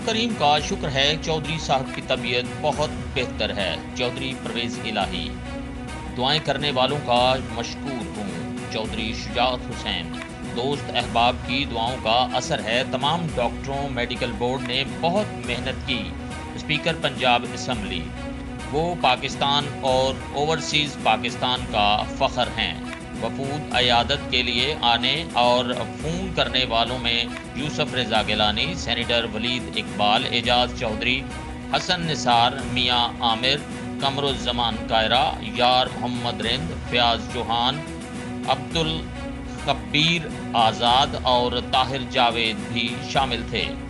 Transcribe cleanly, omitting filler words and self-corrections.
करीम का शुक्र है, चौधरी साहब की तबीयत बहुत बेहतर है। चौधरी परवेज इलाही, दुआएं करने वालों का मशकूर हूँ। चौधरी शुजात हुसैन, दोस्त अहबाब की दुआओं का असर है। तमाम डॉक्टरों, मेडिकल बोर्ड ने बहुत मेहनत की। स्पीकर पंजाब असम्बली, वो पाकिस्तान और ओवरसीज़ पाकिस्तान का फ़ख्र हैं। वफूद अयादत के लिए आने और फ़ोन करने वालों में यूसुफ रज़ा गिलानी, सेनेटर वलीद इकबाल, एजाज चौधरी, हसन निसार, मियाँ आमिर, कमरुज़्ज़मान कायरा, यार मोहम्मद रिंद, फ़याज़ चौहान, अब्दुल खब्बीर आज़ाद और ताहिर जावेद भी शामिल थे।